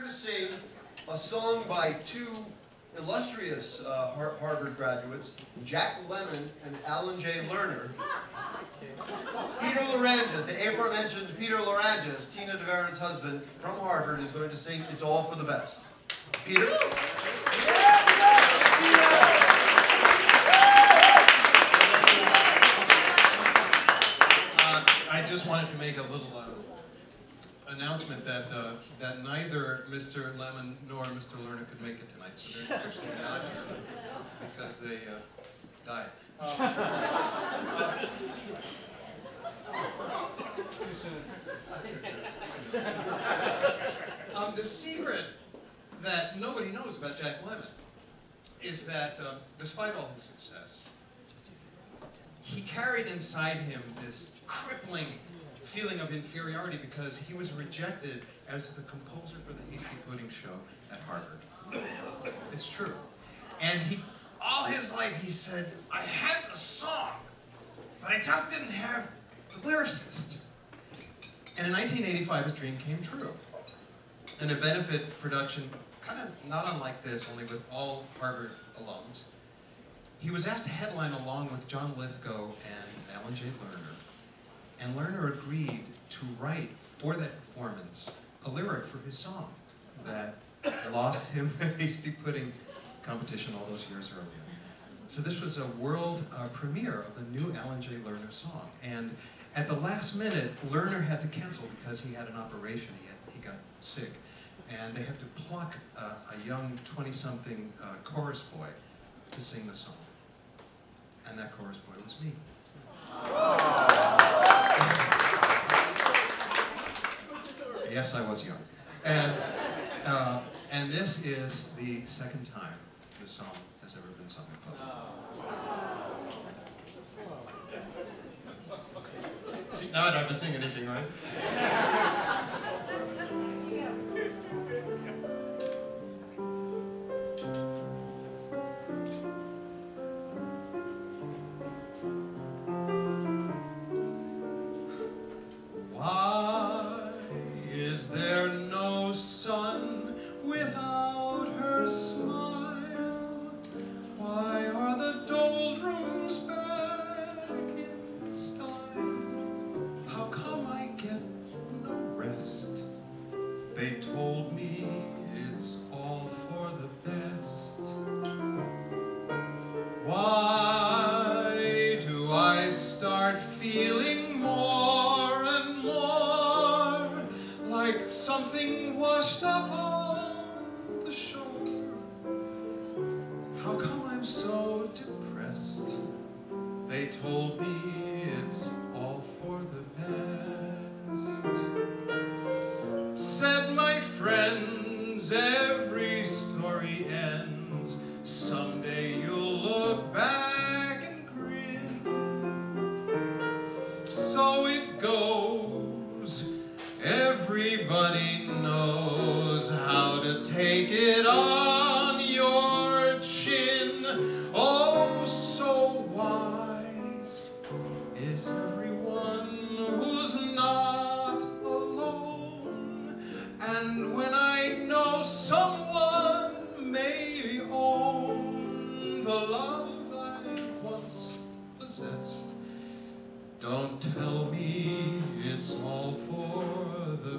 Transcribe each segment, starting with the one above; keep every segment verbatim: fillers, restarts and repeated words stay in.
to sing a song by two illustrious uh, Har Harvard graduates, Jack Lemmon and Alan J. Lerner. Peter Lerangis, the aforementioned Peter Lerangis, Tina DeVaren's husband from Harvard, is going to sing It's All for the Best. Peter? Uh, I just wanted to make a little uh, announcement that uh, that neither Mister Lemmon nor Mister Lerner could make it tonight, so they're actually not here because they uh, died. Um, um, the secret that nobody knows about Jack Lemmon is that, um, despite all his success, he carried inside him this crippling feeling of inferiority because he was rejected as the composer for the Hasty Pudding Show at Harvard. It's true. And he, all his life he said, I had the song, but I just didn't have the lyricist. And in nineteen eighty-five, his dream came true. In a benefit production, kind of not unlike this, only with all Harvard alums, he was asked to headline along with John Lithgow and Alan J. Lerner. And Lerner agreed to write for that performance a lyric for his song that lost him the Hasty Pudding competition all those years earlier. So this was a world uh, premiere of a new Alan J. Lerner song. And at the last minute, Lerner had to cancel because he had an operation. He, had, he got sick. And they had to pluck uh, a young twenty-something uh, chorus boy to sing the song. And that chorus boy was me. Yes, I was young. And, uh, and this is the second time this song has ever been sung in public. See, now I don't have to sing anything, right? They told me it's all for the best. Why do I start feeling more and more like something washed up on the shore? How come I'm so depressed? They told me it's all for the best. Said my friends, every story ends. Someday you'll look back and grin. So it goes. Everybody knows how to take it on your chin. Oh, so wise is everyone who's not alone. And when I know someone may own the love I once possessed, don't tell me it's all for the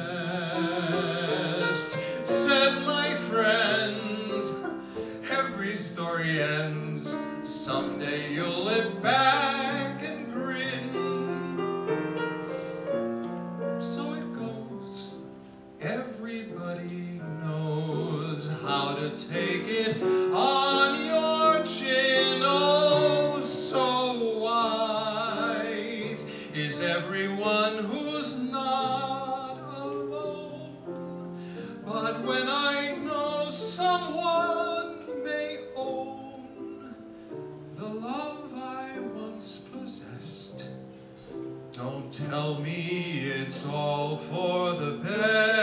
best. Said my friends, every story ends. Someday you'll look back and grin. So it goes. Everybody knows how to take it on your chin. Oh, so wise is everyone who's not alone. But when I know someone may own the love I once possessed, don't tell me it's all for the best.